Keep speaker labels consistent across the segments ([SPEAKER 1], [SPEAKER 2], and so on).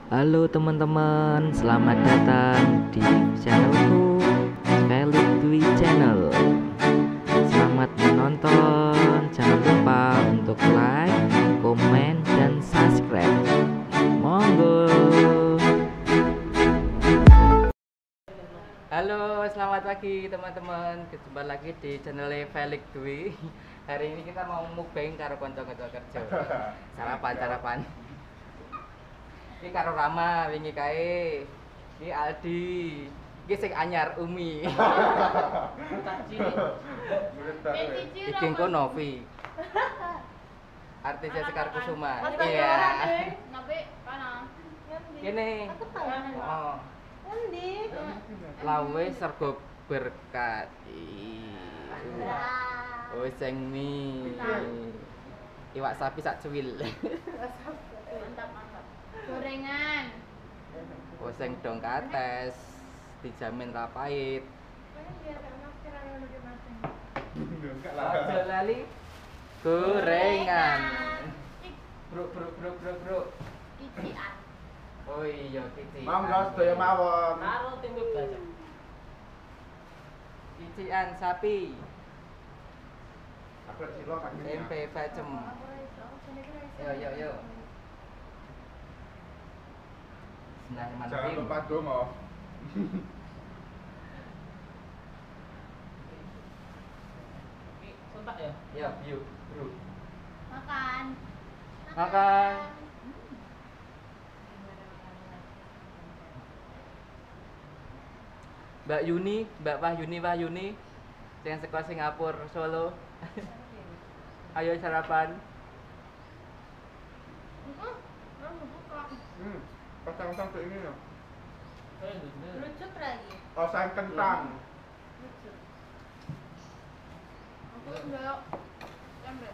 [SPEAKER 1] Halo teman-teman, selamat datang di channelku Felix Dwi Channel. Selamat menonton, jangan lupa untuk like, komen, dan subscribe. Monggo. Halo, selamat pagi teman-teman. Jumpa lagi di channel Felix Dwi. Hari ini kita mau mukbang karo kanca-kanca kerja. Sarapan. Ini karo Rama wingi kae. Ini Aldi. Iki sing anyar Umi. Iki engko Novi. Artisnya Sekar Kusuma. Iya.
[SPEAKER 2] Nabe kana.
[SPEAKER 1] Kene. Oh.
[SPEAKER 2] Endi?
[SPEAKER 1] Lawe sergo berkat. Oh sing mi. Iwak sapi sak cuwil.
[SPEAKER 2] Mantap. Gorengan.
[SPEAKER 1] Oh sing dong kates. Dijamin ra pahit. Aja lali gorengan. Bro.
[SPEAKER 2] Kician.
[SPEAKER 1] Oh iya kician.
[SPEAKER 3] Monggo sedaya mawon.
[SPEAKER 4] Karo timbuk baca.
[SPEAKER 1] Kician sapi.
[SPEAKER 3] Aku silo pakai
[SPEAKER 1] Tempe bacem. Yo.
[SPEAKER 3] Jangan lupa dongo.
[SPEAKER 4] Sontak ya?
[SPEAKER 1] Ya, yuk, bro.
[SPEAKER 2] Makan.
[SPEAKER 1] Makan. Mbak Wahyuni, yang sekolah Singapura, Solo. Ayo sarapan.
[SPEAKER 3] Pasang-pasang tuh ini loh.
[SPEAKER 2] Lucu lagi.
[SPEAKER 3] Oseng kentang.
[SPEAKER 2] Lucu. Aku enggak. Tempe.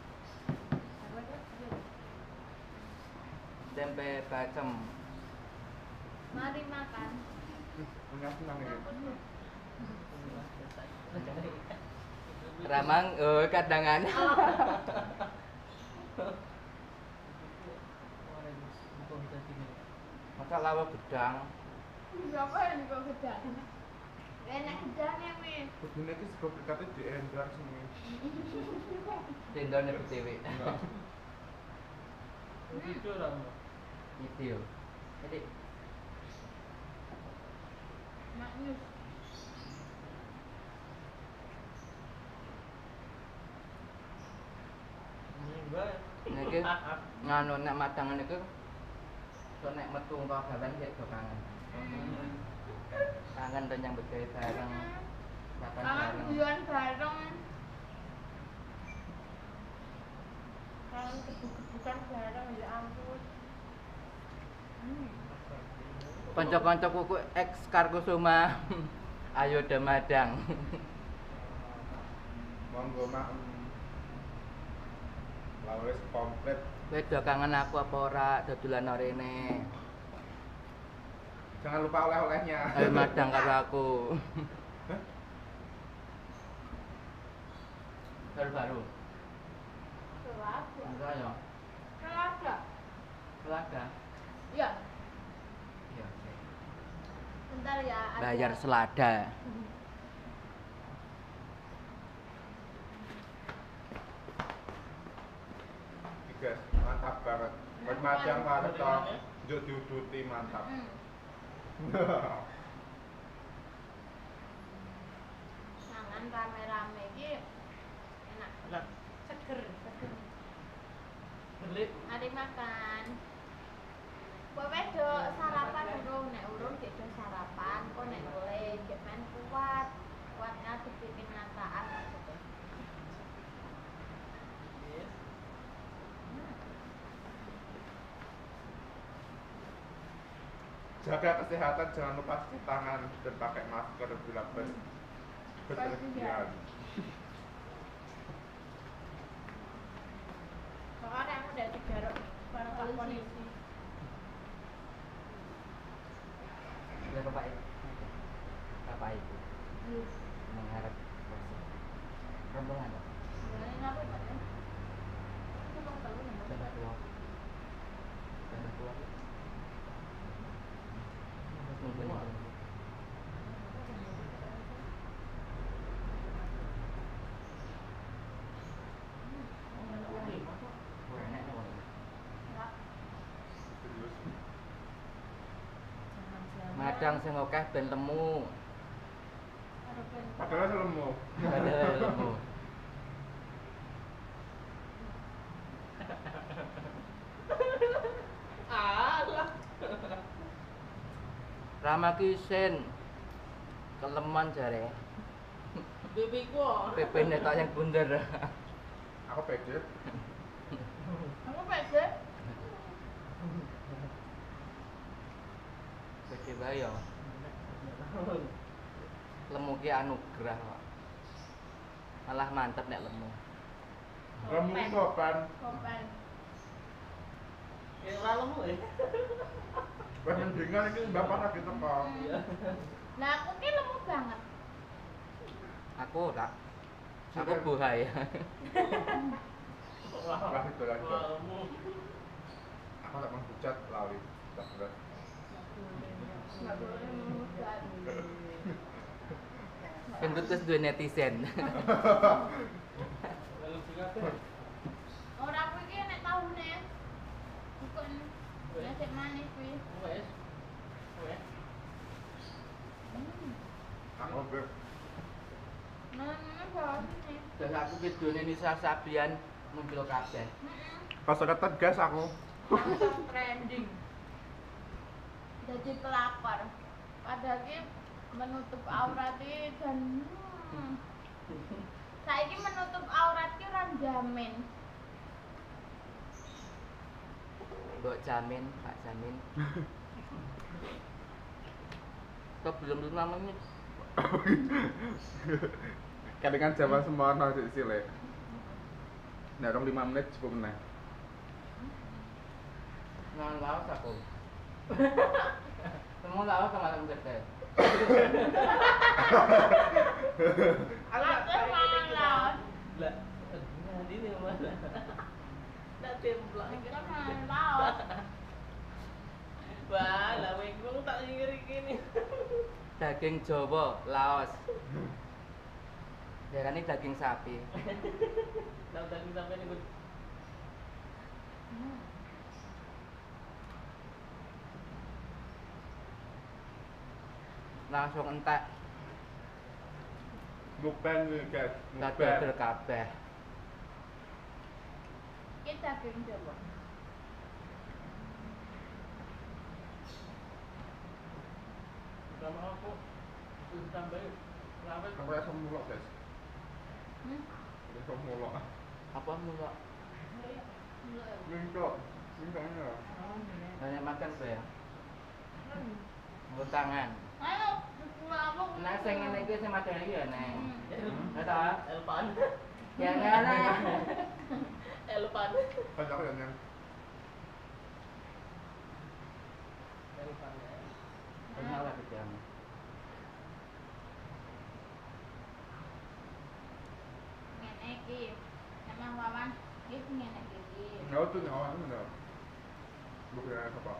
[SPEAKER 1] Tempe bacem.
[SPEAKER 2] Mari makan.
[SPEAKER 3] Senang ini.
[SPEAKER 1] Ramang, kadangan. Masa lawa gedang.
[SPEAKER 2] Berapa yang di bawah gedang? Enak gedang ya, Mi.
[SPEAKER 3] Kudune iki sego berkate di endorse semua.
[SPEAKER 1] Tendone BTW.
[SPEAKER 4] Itu orang.
[SPEAKER 1] Itu yo. Jadi
[SPEAKER 2] Maknyus.
[SPEAKER 1] niki nganu nek madangan niku so nek metu engko gawean sik do kangen. Kangen to nyambut gawe bareng. Makan
[SPEAKER 2] Kangen
[SPEAKER 1] bareng.
[SPEAKER 2] tujuan bareng. Kangen kebuk-kebukan bareng, ya ampun.
[SPEAKER 1] Kanca-kancaku ku ex Karkusuma. Ayo Demadang.
[SPEAKER 3] Monggo mak. Lawes komplit.
[SPEAKER 1] Kowe do kangen aku apa ora dodolan rene?
[SPEAKER 3] Jangan lupa oleh-olehnya.
[SPEAKER 1] Ayo madang karo aku. Baru.
[SPEAKER 2] Selada.
[SPEAKER 1] Enggak ya.
[SPEAKER 2] Selada.
[SPEAKER 1] Selada.
[SPEAKER 2] Iya.
[SPEAKER 1] Iya.
[SPEAKER 2] Bentar ya.
[SPEAKER 1] Bayar selada.
[SPEAKER 3] Guys, mantap banget. Buat madang banget toh. Njuk diuduti mantap.
[SPEAKER 2] Mangan rame-rame iki enak. Seger.
[SPEAKER 4] Berlit.
[SPEAKER 2] Mari makan. Kowe wedok sarapan urung, nek urung gek do sarapan, kok nek boleh gek men kuat. Kuatnya dibikin nataan maksudnya.
[SPEAKER 3] Jaga kesehatan, jangan lupa cuci tangan dan pakai masker bila berpergian.
[SPEAKER 2] Soalnya aku udah digaruk bareng Pak Polisi.
[SPEAKER 1] Ya Bapak Ibu. Bapak Ibu mengharap rombongan.
[SPEAKER 2] Ini apa Pak? Itu bang tahu nih.
[SPEAKER 1] Sudah tua. Kadang sing akeh ben lemu.
[SPEAKER 2] Karo ben
[SPEAKER 3] Padahal selemu.
[SPEAKER 1] Padahal lemu.
[SPEAKER 4] Alah.
[SPEAKER 1] Rama ki isin keleman jare.
[SPEAKER 4] Bibiku.
[SPEAKER 1] Pepene tok yang bunder.
[SPEAKER 3] Aku pede.
[SPEAKER 2] Aku pede.
[SPEAKER 1] Pede bae yo. Lemu ki anugerah kok. Malah mantep nek lemu.
[SPEAKER 3] Lemu sopan.
[SPEAKER 2] Kopen.
[SPEAKER 4] Ya ora lemu ya.
[SPEAKER 3] Wes mendingan iki bapak lagi teko.
[SPEAKER 4] Iya.
[SPEAKER 2] Nah, aku ki lemu banget.
[SPEAKER 1] Aku ora. Aku buhay.
[SPEAKER 3] Lah itu lagi.
[SPEAKER 4] Wah, lemu.
[SPEAKER 3] Aku tak menghujat lali. Tak berat.
[SPEAKER 2] Enggak boleh lemu banget.
[SPEAKER 1] Gendut terus duwe netizen.
[SPEAKER 4] Lalu kabeh.
[SPEAKER 2] Ora aku iki nek taune. Bukan nasi manis kuwi.
[SPEAKER 4] Wes. Wes.
[SPEAKER 3] Aku ber.
[SPEAKER 2] Nah, bawa sini.
[SPEAKER 1] Terus aku videone Nisa Sabian muncul kabeh.
[SPEAKER 3] Pas ketet gas aku.
[SPEAKER 2] Langsung trending. Jadi pelakor. Padahal ki menutup aurat iki dan saiki menutup aurat ki ora jamin.
[SPEAKER 1] Mbok Jamin, Pak Jamin. Kok belum 5 menit?
[SPEAKER 3] Kadang zaman semua nasi cilik. Nah, 5 menit cukup meneh.
[SPEAKER 1] Nang laos aku. Semua laos sama langsung gede.
[SPEAKER 2] Aku malah.
[SPEAKER 4] Lah, nanti nih mana? Nak templak
[SPEAKER 2] Aku
[SPEAKER 4] kan.
[SPEAKER 2] malah.
[SPEAKER 4] Wah, lah wengkong tak ngiri gini.
[SPEAKER 1] Daging Jawa, Laos. Darane daging sapi.
[SPEAKER 4] Lah tadi sampai nih.
[SPEAKER 1] Langsung entek
[SPEAKER 3] Mukbang nih, guys.
[SPEAKER 1] dodol kabeh.
[SPEAKER 2] Ki daging Jawa.
[SPEAKER 4] Sama aku. Terus tambah lawet.
[SPEAKER 3] Aku rasa mulok, guys. Rasa mulok.
[SPEAKER 1] Apa mulu?
[SPEAKER 3] Mingkok. Mingkoknya.
[SPEAKER 1] Banyak makan kowe ya. Nggo tangan.
[SPEAKER 2] Ayo, ngomong.
[SPEAKER 1] Nah, sing ngene iki sing madang iki ya, Neng.
[SPEAKER 4] Hmm.
[SPEAKER 1] Ta?
[SPEAKER 4] Elpan.
[SPEAKER 1] Ya ngene.
[SPEAKER 4] Elpan.
[SPEAKER 3] Pas aku yang
[SPEAKER 4] Elpan.
[SPEAKER 1] Banyak lah gedang.
[SPEAKER 2] Ngene iki. Emang Wawan iki ngene iki.
[SPEAKER 3] nggak tuh nyawa itu nggak. Bukan apa.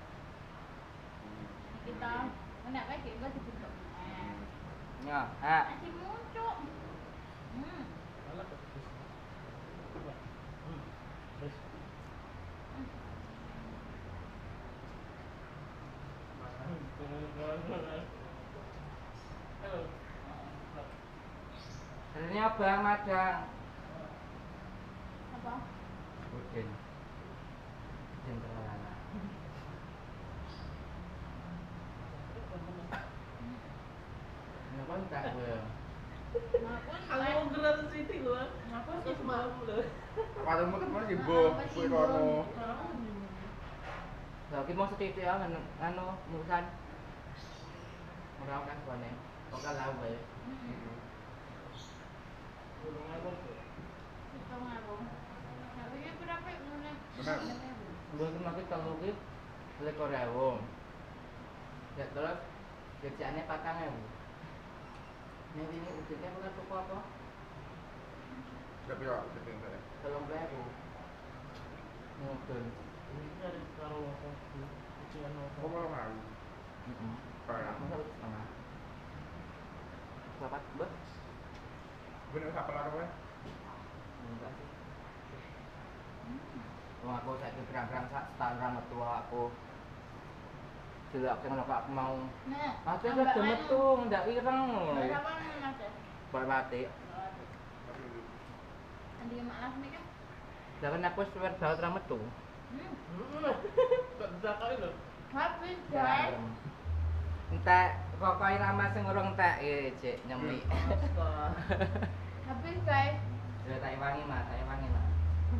[SPEAKER 2] Kita nek wae ki engko dibentuk.
[SPEAKER 1] Ya, ah.
[SPEAKER 2] Masih muncul.
[SPEAKER 4] Malah terus. Terus. Halo.
[SPEAKER 1] Ini abang madang.
[SPEAKER 2] Apa?
[SPEAKER 1] Udin. Udin terlana. Kenapa enggak gue?
[SPEAKER 4] Aku gerak sini loh.
[SPEAKER 2] Aku
[SPEAKER 4] Aku semalam loh.
[SPEAKER 3] Padahal mungkin masih sibuk. Kue kono.
[SPEAKER 1] Lagi mau setitik ya anu musan. Ora kan bone. Kok kalah wae.
[SPEAKER 4] Gunung aku.
[SPEAKER 2] Kita ngabung. Tapi iki berapa ngene?
[SPEAKER 3] Benar.
[SPEAKER 1] Gue kemarin kalau gue beli korewo. Ya terus kerjaannya 4.000. Ini udinnya bukan tuku apa?
[SPEAKER 3] Tapi ya, penting saya.
[SPEAKER 1] 3.000. Mudun.
[SPEAKER 4] Ini dari kalau aku ujian
[SPEAKER 3] Kok
[SPEAKER 4] aku.
[SPEAKER 3] malah ngalu? Kayak.
[SPEAKER 1] Masa udah setengah? Dapat bet?
[SPEAKER 3] Bener siapa lah kowe?
[SPEAKER 1] Enggak sih. Wong aku saiki berang-berang sak setahun ra metu aku. delok sing kok aku mau.
[SPEAKER 2] Nah,
[SPEAKER 1] Mate kok do metu ndak ireng ngono.
[SPEAKER 2] Berapa mas ya?
[SPEAKER 1] Boleh mati.
[SPEAKER 2] Andi mak lasmi kan?
[SPEAKER 1] Lah kan aku wis suwer banget ra metu.
[SPEAKER 4] Kok disakai lho.
[SPEAKER 2] Habis guys.
[SPEAKER 1] Entek kokoe Rama sing urung entek Cik nyemi.
[SPEAKER 4] Astaga.
[SPEAKER 2] Habis guys.
[SPEAKER 1] Ya tak wangi Mas, tak wangi Mas.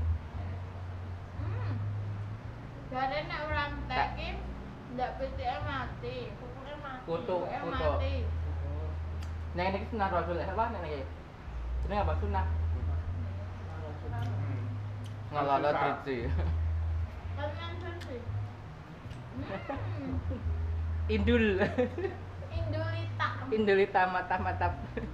[SPEAKER 2] Jadi nek orang tekin ndak PTM mati. Kukuke mati.
[SPEAKER 1] Kutu,
[SPEAKER 2] Kukuke
[SPEAKER 1] kutu.
[SPEAKER 2] mati.
[SPEAKER 1] Nek iki sunah Rasul apa nek iki? Jenenge apa sunah? Ngalala triji.
[SPEAKER 2] Kalian sih.
[SPEAKER 1] Indul.
[SPEAKER 2] Indulita.
[SPEAKER 1] Indulita mata-mata.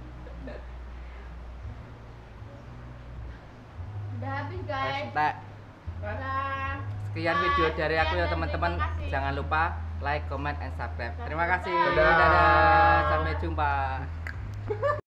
[SPEAKER 2] Udah habis
[SPEAKER 1] Wes
[SPEAKER 2] guys.
[SPEAKER 1] entek.
[SPEAKER 2] Dah.
[SPEAKER 1] Sekian video dari aku ya
[SPEAKER 2] Sekian dan
[SPEAKER 1] teman-teman.
[SPEAKER 2] terima kasih.
[SPEAKER 1] Jangan lupa like, comment, and subscribe. Terima kasih.
[SPEAKER 2] Dadah.
[SPEAKER 1] Dadah. Sampai jumpa.